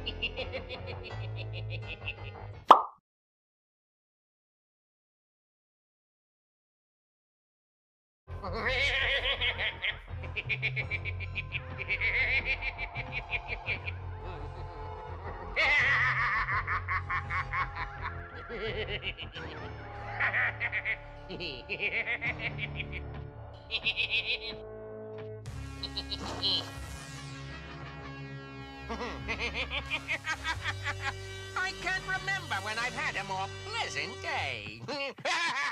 I can't remember when I've had a more pleasant day.